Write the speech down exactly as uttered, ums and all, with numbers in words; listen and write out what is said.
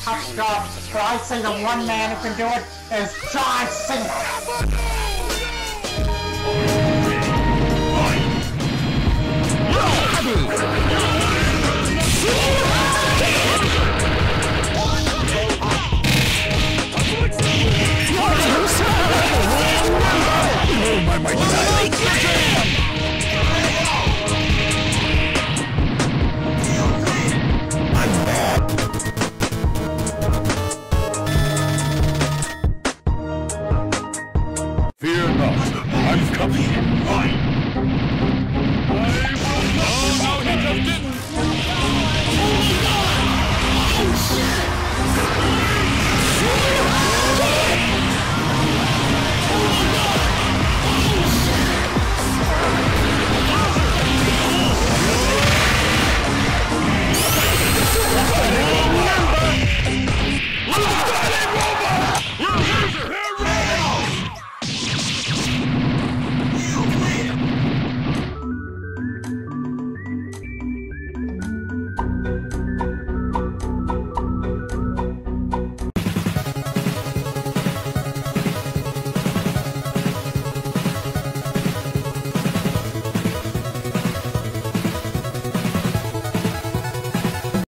tough job, but I say the one man who can do it is John Cena. My, my, my, Fear not, I'm coming.